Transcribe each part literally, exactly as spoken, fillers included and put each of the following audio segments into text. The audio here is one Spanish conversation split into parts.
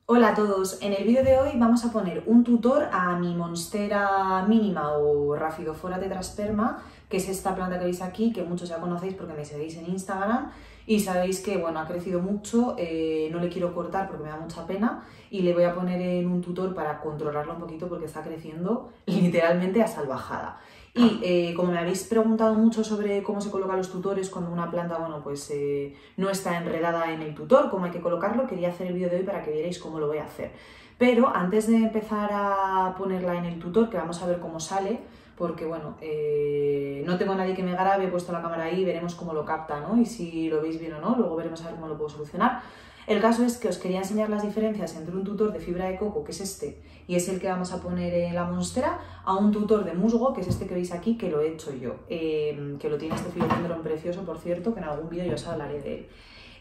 Hola a todos, en el vídeo de hoy vamos a poner un tutor a mi Monstera mínima o Rhaphidophora tetrasperma, que es esta planta que veis aquí, que muchos ya conocéis porque me seguís en Instagram y sabéis que bueno, ha crecido mucho, eh, no le quiero cortar porque me da mucha pena y le voy a poner en un tutor para controlarlo un poquito porque está creciendo literalmente a salvajada. Y eh, como me habéis preguntado mucho sobre cómo se colocan los tutores cuando una planta bueno, pues, eh, no está enredada en el tutor, cómo hay que colocarlo, quería hacer el vídeo de hoy para que vierais cómo lo voy a hacer. Pero antes de empezar a ponerla en el tutor, que vamos a ver cómo sale, porque bueno, eh, no tengo a nadie que me grabe, he puesto la cámara ahí, veremos cómo lo capta, ¿no? Y si lo veis bien o no, luego veremos a ver cómo lo puedo solucionar. El caso es que os quería enseñar las diferencias entre un tutor de fibra de coco, que es este, y es el que vamos a poner en la Monstera, a un tutor de musgo, que es este que veis aquí, que lo he hecho yo, eh, que lo tiene este Philodendron precioso, por cierto, que en algún vídeo yo os hablaré de él.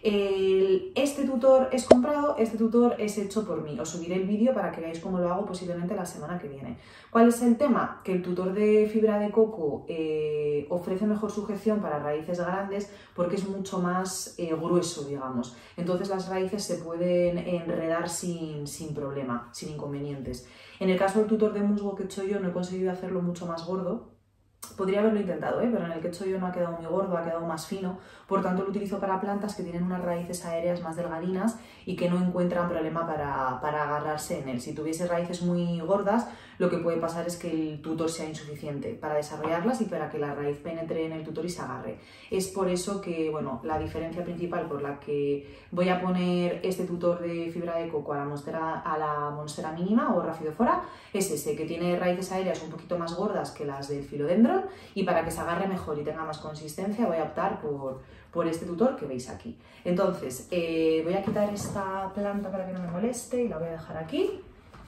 El, este tutor es comprado, este tutor es hecho por mí. Os subiré el vídeo para que veáis cómo lo hago posiblemente la semana que viene. ¿Cuál es el tema? Que el tutor de fibra de coco eh, ofrece mejor sujeción para raíces grandes porque es mucho más eh, grueso, digamos. Entonces las raíces se pueden enredar sin, sin problema, sin inconvenientes. En el caso del tutor de musgo que he hecho yo no he conseguido hacerlo mucho más gordo. Podría haberlo intentado, ¿eh? Pero en el que he hecho yo no ha quedado muy gordo, ha quedado más fino, por tanto lo utilizo para plantas que tienen unas raíces aéreas más delgadinas y que no encuentran problema para, para agarrarse en él. Si tuviese raíces muy gordas, lo que puede pasar es que el tutor sea insuficiente para desarrollarlas y para que la raíz penetre en el tutor y se agarre. Es por eso que, bueno, la diferencia principal por la que voy a poner este tutor de fibra de coco a la Monstera, a la Monstera mínima o Rhaphidophora es ese, que tiene raíces aéreas un poquito más gordas que las del Philodendron, y para que se agarre mejor y tenga más consistencia voy a optar por, por este tutor que veis aquí. Entonces eh, voy a quitar esta planta para que no me moleste y la voy a dejar aquí.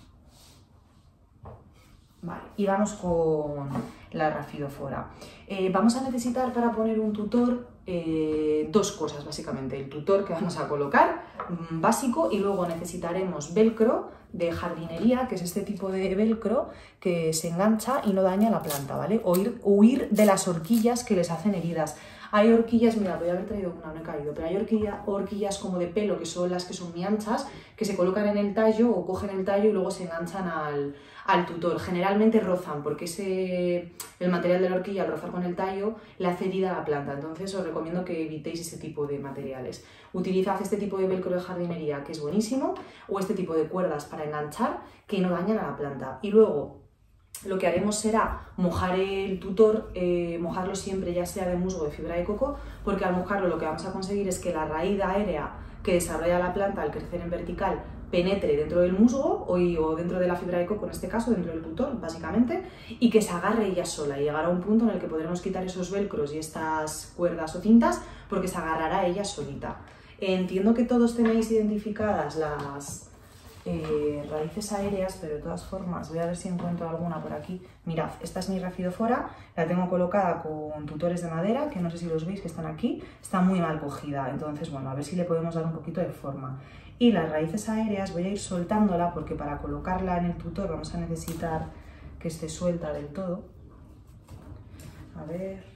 Vale, y vamos con la Rhaphidophora. Eh, vamos a necesitar para poner un tutor eh, dos cosas básicamente. El tutor que vamos a colocar, mmm, básico, y luego necesitaremos velcro de jardinería, que es este tipo de velcro que se engancha y no daña la planta, ¿vale? Huir, huir de las horquillas que les hacen heridas. Hay horquillas, mira, voy a haber traído una, no he caído, pero hay horquilla, horquillas como de pelo, que son las que son muy anchas, que se colocan en el tallo o cogen el tallo y luego se enganchan al, al tutor. Generalmente rozan, porque ese, el material de la horquilla al rozar con el tallo le hace herida a la planta, entonces os recomiendo que evitéis ese tipo de materiales. Utilizad este tipo de velcro de jardinería, que es buenísimo, o este tipo de cuerdas para enganchar, que no dañan a la planta. Y luego lo que haremos será mojar el tutor, eh, mojarlo siempre ya sea de musgo o de fibra de coco, porque al mojarlo lo que vamos a conseguir es que la raíz aérea que desarrolla la planta al crecer en vertical penetre dentro del musgo o, o dentro de la fibra de coco, en este caso dentro del tutor básicamente, y que se agarre ella sola y llegará a un punto en el que podremos quitar esos velcros y estas cuerdas o cintas porque se agarrará ella solita. Entiendo que todos tenéis identificadas las Eh, raíces aéreas, pero de todas formas voy a ver si encuentro alguna por aquí. Mirad, esta es mi Rhaphidophora, la tengo colocada con tutores de madera, que no sé si los veis que están aquí, está muy mal cogida, entonces bueno, a ver si le podemos dar un poquito de forma. Y las raíces aéreas voy a ir soltándola porque para colocarla en el tutor vamos a necesitar que esté suelta del todo. A ver...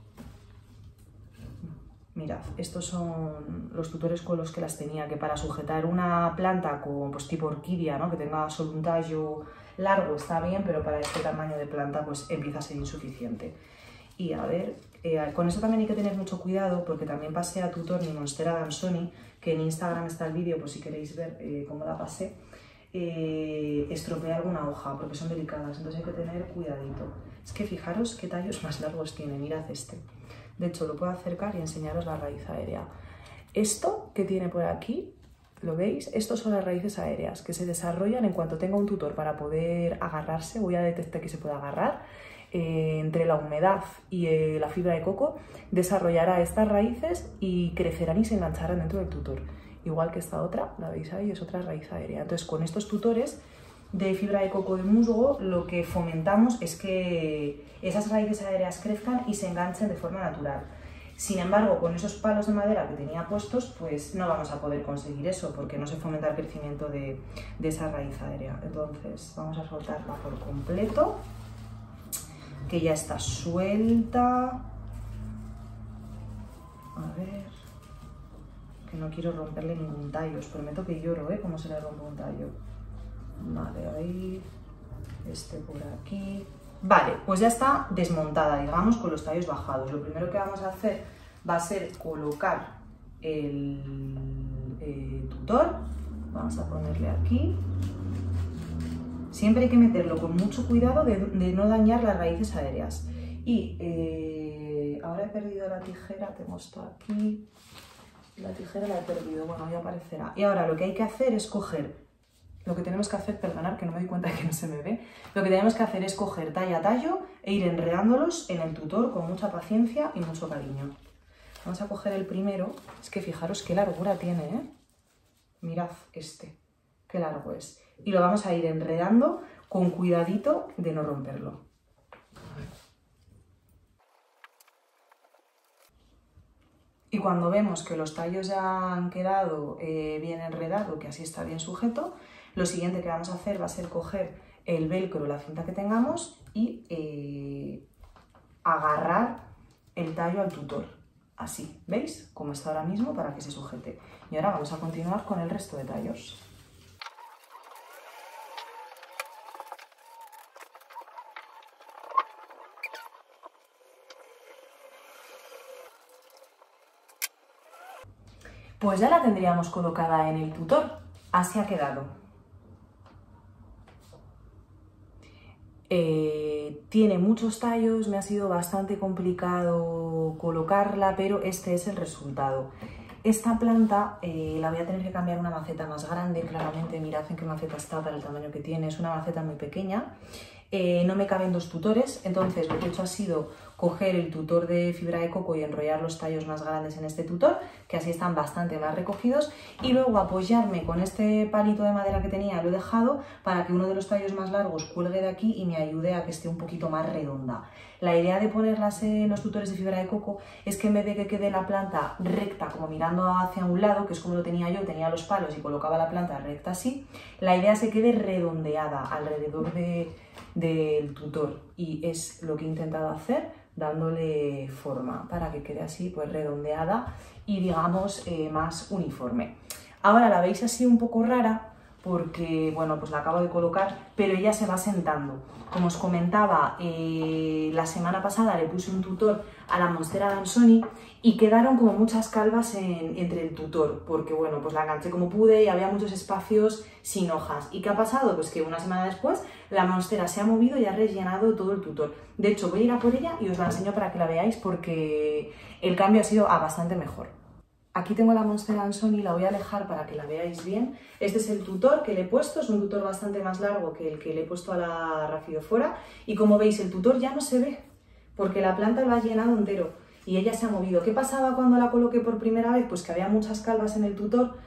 Mirad, estos son los tutores con los que las tenía, que para sujetar una planta con, pues, tipo orquídea, ¿no? Que tenga solo un tallo largo está bien, pero para este tamaño de planta pues empieza a ser insuficiente. Y a ver, eh, con eso también hay que tener mucho cuidado porque también pasé a tutor mi Monstera Dansoni, que en Instagram está el vídeo por si queréis ver eh, cómo la pasé. Eh, estropeé alguna hoja porque son delicadas, entonces hay que tener cuidadito. Es que fijaros qué tallos más largos tiene, mirad este. De hecho, lo puedo acercar y enseñaros la raíz aérea. Esto que tiene por aquí, ¿lo veis? Estos son las raíces aéreas que se desarrollan en cuanto tenga un tutor para poder agarrarse. Voy a detectar que se puede agarrar. Eh, entre la humedad y eh, la fibra de coco, desarrollará estas raíces y crecerán y se engancharán dentro del tutor. Igual que esta otra, la veis ahí, es otra raíz aérea. Entonces, con estos tutores de fibra de coco de musgo, lo que fomentamos es que esas raíces aéreas crezcan y se enganchen de forma natural. Sin embargo, con esos palos de madera que tenía puestos, pues no vamos a poder conseguir eso, porque no se fomenta el crecimiento de, de esa raíz aérea. Entonces, vamos a soltarla por completo, que ya está suelta. A ver... que no quiero romperle ningún tallo. Os prometo que lloro, ¿eh? Como se le rompe un tallo. Vale, ahí, este por aquí. Vale, pues ya está desmontada, digamos, con los tallos bajados. Lo primero que vamos a hacer va a ser colocar el eh, tutor. Vamos a ponerle aquí. Siempre hay que meterlo con mucho cuidado de, de no dañar las raíces aéreas. Y eh, ahora he perdido la tijera, tengo esto aquí. La tijera la he perdido, bueno, ya aparecerá. Y ahora lo que hay que hacer es coger, lo que tenemos que hacer, perdonad que no me doy cuenta de que no se me ve, lo que tenemos que hacer es coger tallo a tallo e ir enredándolos en el tutor con mucha paciencia y mucho cariño. Vamos a coger el primero, es que fijaros qué largura tiene, ¿eh? Mirad este, qué largo es. Y lo vamos a ir enredando con cuidadito de no romperlo. Y cuando vemos que los tallos ya han quedado eh, bien enredados, que así está bien sujeto, lo siguiente que vamos a hacer va a ser coger el velcro, la cinta que tengamos y eh, agarrar el tallo al tutor. Así, ¿veis? Como está ahora mismo para que se sujete. Y ahora vamos a continuar con el resto de tallos. Pues ya la tendríamos colocada en el tutor. Así ha quedado. Eh, tiene muchos tallos, me ha sido bastante complicado colocarla, pero este es el resultado. Esta planta eh, la voy a tener que cambiar a una maceta más grande, claramente. Mirad en qué maceta está para el tamaño que tiene, es una maceta muy pequeña. Eh, no me caben dos tutores, entonces lo que he hecho ha sido coger el tutor de fibra de coco y enrollar los tallos más grandes en este tutor, que así están bastante más recogidos, y luego apoyarme con este palito de madera que tenía, lo he dejado para que uno de los tallos más largos cuelgue de aquí y me ayude a que esté un poquito más redonda. La idea de ponerlas en los tutores de fibra de coco es que en vez de que quede la planta recta, como mirando hacia un lado, que es como lo tenía yo, tenía los palos y colocaba la planta recta así, la idea es que quede redondeada alrededor de, del tutor, y es lo que he intentado hacer, dándole forma para que quede así, pues redondeada y digamos eh, más uniforme. Ahora la veis así un poco rara porque, bueno, pues la acabo de colocar, pero ella se va sentando. Como os comentaba, eh, la semana pasada le puse un tutor a la Monstera Dansoni y quedaron como muchas calvas en, entre el tutor, porque, bueno, pues la enganché como pude y había muchos espacios sin hojas. ¿Y qué ha pasado? Pues que una semana después la Monstera se ha movido y ha rellenado todo el tutor. De hecho, voy a ir a por ella y os la enseño para que la veáis porque el cambio ha sido a bastante mejor. Aquí tengo la Monstera Dansoni, la voy a alejar para que la veáis bien. Este es el tutor que le he puesto, es un tutor bastante más largo que el que le he puesto a la Rhaphidophora. Y como veis, el tutor ya no se ve, porque la planta lo ha llenado entero y ella se ha movido. ¿Qué pasaba cuando la coloqué por primera vez? Pues que había muchas calvas en el tutor,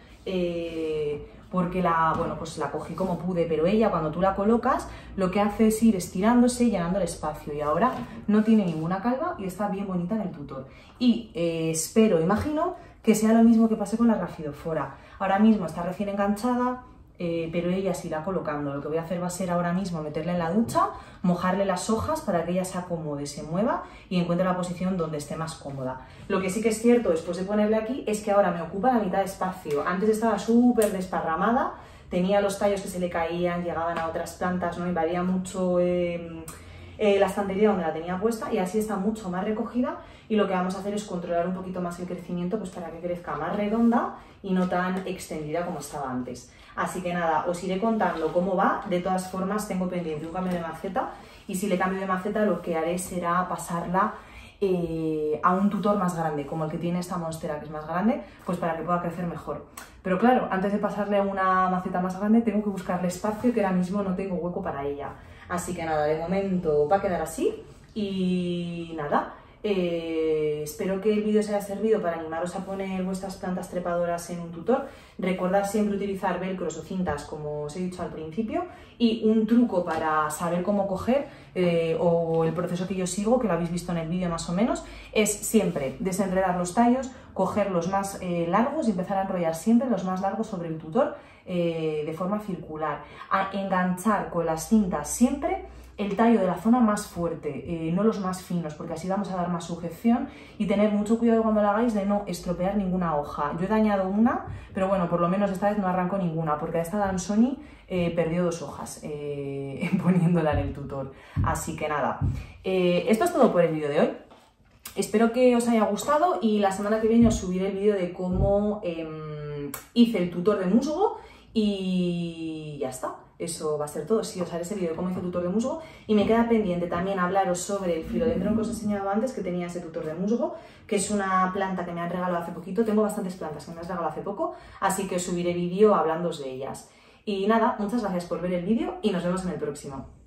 eh, porque la, bueno, pues la cogí como pude, pero ella cuando tú la colocas lo que hace es ir estirándose y llenando el espacio, y ahora no tiene ninguna calva y está bien bonita en el tutor. Y eh, espero, imagino, que sea lo mismo que pasé con la Rhaphidophora. Ahora mismo está recién enganchada, eh, pero ella se irá colocando. Lo que voy a hacer va a ser ahora mismo meterla en la ducha, mojarle las hojas para que ella se acomode, se mueva y encuentre la posición donde esté más cómoda. Lo que sí que es cierto después de ponerle aquí es que ahora me ocupa la mitad de espacio. Antes estaba súper desparramada, tenía los tallos que se le caían, llegaban a otras plantas, ¿no? Invadía mucho eh, eh, la estantería donde la tenía puesta, y así está mucho más recogida. Y lo que vamos a hacer es controlar un poquito más el crecimiento, pues para que crezca más redonda y no tan extendida como estaba antes. Así que nada, os iré contando cómo va. De todas formas, tengo pendiente un cambio de maceta, y si le cambio de maceta lo que haré será pasarla eh, a un tutor más grande, como el que tiene esta Monstera, que es más grande, pues para que pueda crecer mejor. Pero claro, antes de pasarle a una maceta más grande tengo que buscarle espacio, que ahora mismo no tengo hueco para ella. Así que nada, de momento va a quedar así y nada. Eh, espero que el vídeo os haya servido para animaros a poner vuestras plantas trepadoras en un tutor. Recordad siempre utilizar velcros o cintas, como os he dicho al principio, y un truco para saber cómo coger, eh, o el proceso que yo sigo, que lo habéis visto en el vídeo más o menos, es siempre desenredar los tallos, coger los más eh, largos y empezar a enrollar siempre los más largos sobre el tutor eh, de forma circular, a enganchar con las cintas siempre el tallo de la zona más fuerte, eh, no los más finos, porque así vamos a dar más sujeción, y tener mucho cuidado cuando lo hagáis de no estropear ninguna hoja. Yo he dañado una, pero bueno, por lo menos esta vez no arranco ninguna, porque a esta Dansoni eh, perdió dos hojas eh, poniéndola en el tutor. Así que nada, eh, esto es todo por el vídeo de hoy. Espero que os haya gustado y la semana que viene os subiré el vídeo de cómo eh, hice el tutor de musgo y ya está. Eso va a ser todo. Sí, os haré ese vídeo de cómo hice el tutor de musgo y me queda pendiente también hablaros sobre el Philodendron que os he enseñado antes, que tenía ese tutor de musgo, que es una planta que me han regalado hace poquito. Tengo bastantes plantas que me han regalado hace poco, así que os subiré vídeo hablándoos de ellas. Y nada, muchas gracias por ver el vídeo y nos vemos en el próximo.